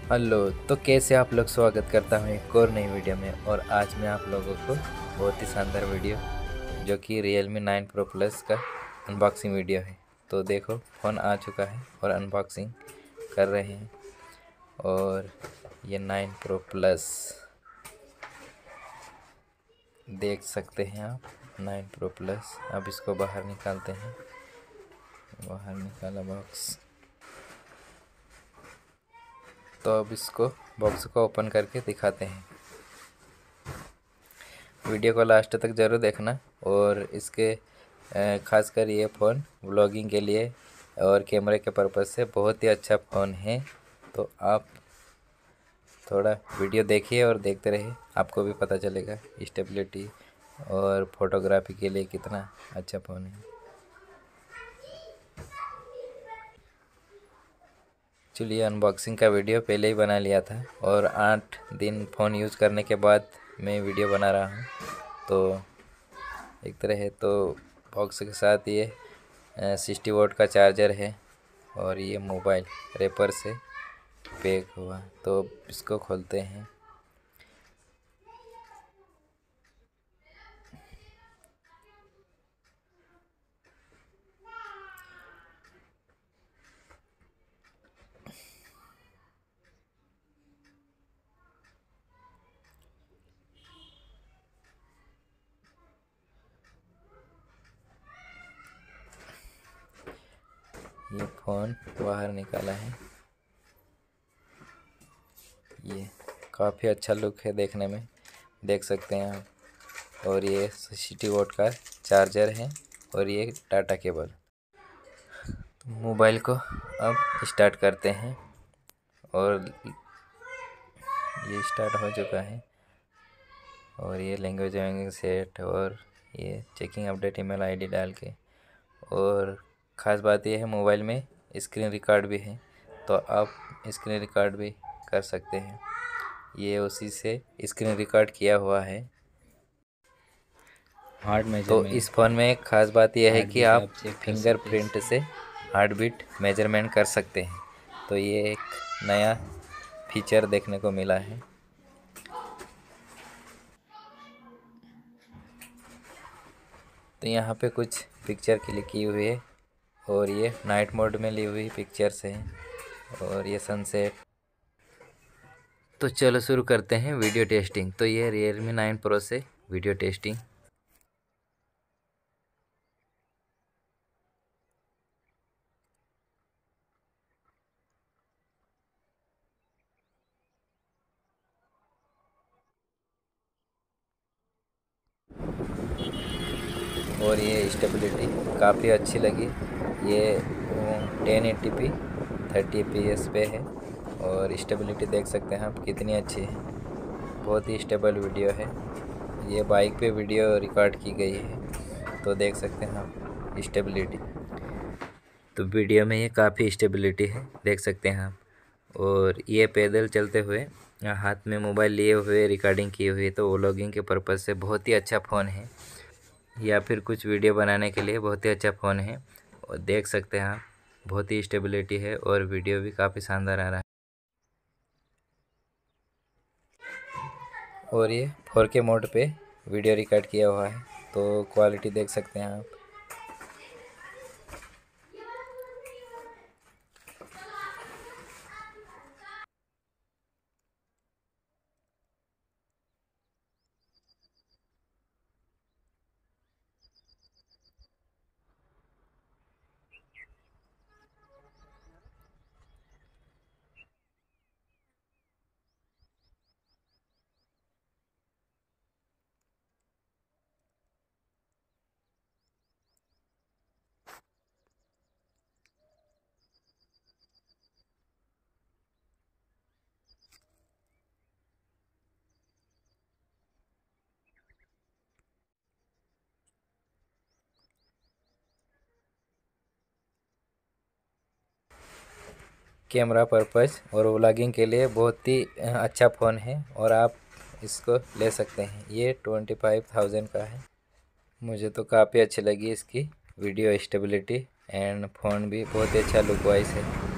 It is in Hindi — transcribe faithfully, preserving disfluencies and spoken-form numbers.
हेलो। तो कैसे आप लोग, स्वागत करता हूँ एक और नई वीडियो में। और आज मैं आप लोगों को बहुत ही शानदार वीडियो जो कि Realme नाइन Pro Plus का अनबॉक्सिंग वीडियो है। तो देखो, फ़ोन आ चुका है और अनबॉक्सिंग कर रहे हैं। और ये नाइन Pro Plus देख सकते हैं आप, नाइन Pro Plus। अब इसको बाहर निकालते हैं। बाहर निकाला बॉक्स। तो अब इसको बॉक्स को ओपन करके दिखाते हैं। वीडियो को लास्ट तक ज़रूर देखना। और इसके खासकर ये फ़ोन व्लॉगिंग के लिए और कैमरे के पर्पज़ से बहुत ही अच्छा फ़ोन है। तो आप थोड़ा वीडियो देखिए और देखते रहिए, आपको भी पता चलेगा स्टेबिलिटी और फोटोग्राफी के लिए कितना अच्छा फ़ोन है। चलिए, अनबॉक्सिंग का वीडियो पहले ही बना लिया था और आठ दिन फ़ोन यूज़ करने के बाद मैं वीडियो बना रहा हूँ। तो एक तरह है, तो बॉक्स के साथ ये सिक्सटी वोट का चार्जर है और ये मोबाइल रेपर से पैक हुआ। तो इसको खोलते हैं। ये फ़ोन बाहर निकाला है। ये काफ़ी अच्छा लुक है देखने में, देख सकते हैं आप। और ये सिक्सटी वोट का चार्जर है और ये टाटा केबल। तो मोबाइल को अब स्टार्ट करते हैं। और ये स्टार्ट हो चुका है। और ये लैंग्वेज वैंग्वेज सेट और ये चेकिंग अपडेट ईमेल आईडी डाल के। और ख़ास बात यह है, मोबाइल में स्क्रीन रिकॉर्ड भी है, तो आप स्क्रीन रिकॉर्ड भी कर सकते हैं। ये उसी से स्क्रीन रिकॉर्ड किया हुआ है। हार्ट तो मेजरमेंट इस फ़ोन में एक ख़ास बात यह है कि आप चेक कर फिंगरप्रिंट से हार्ट बीट मेजरमेंट कर सकते हैं। तो ये एक नया फीचर देखने को मिला है। तो यहाँ पे कुछ पिक्चर क्लिक की हुई है और ये नाइट मोड में ली हुई पिक्चर्स हैं और ये सनसेट। तो चलो शुरू करते हैं वीडियो टेस्टिंग। तो ये Realme नाइन Pro से वीडियो टेस्टिंग। और ये स्टेबिलिटी काफ़ी अच्छी लगी। ये ten eighty P thirty P S पे है और स्टेबिलिटी देख सकते हैं आप कितनी अच्छी है। बहुत ही स्टेबल वीडियो है। ये बाइक पे वीडियो रिकॉर्ड की गई है, तो देख सकते हैं आप स्टेबिलिटी। तो वीडियो में ये काफ़ी स्टेबिलिटी है, देख सकते हैं आप। और ये पैदल चलते हुए हाथ में मोबाइल लिए हुए रिकॉर्डिंग की हुई, तो व्लॉगिंग के पर्पज़ से बहुत ही अच्छा फ़ोन है, या फिर कुछ वीडियो बनाने के लिए बहुत ही अच्छा फ़ोन है। और देख सकते हैं आप, बहुत ही स्टेबिलिटी है और वीडियो भी काफ़ी शानदार आ रहा है। और ये फोर के मोड पे वीडियो रिकॉर्ड किया हुआ है, तो क्वालिटी देख सकते हैं आप। कैमरा पर्पज़ और व्लॉगिंग के लिए बहुत ही अच्छा फ़ोन है और आप इसको ले सकते हैं। ये ट्वेंटी फाइव थाउजेंड का है। मुझे तो काफ़ी अच्छी लगी इसकी वीडियो स्टेबिलिटी एंड फ़ोन भी बहुत ही अच्छा लुक वाइज है।